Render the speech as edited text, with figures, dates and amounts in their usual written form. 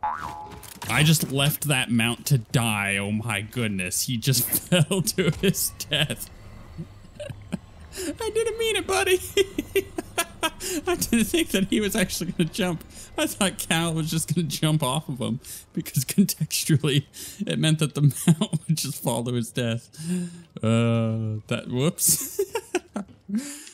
I just left that mount to die. Oh my goodness. He just fell to his death. I didn't mean it, buddy. I didn't think that he was actually going to jump. I thought Cal was just going to jump off of him because contextually it meant that the mount would just fall to his death. Whoops.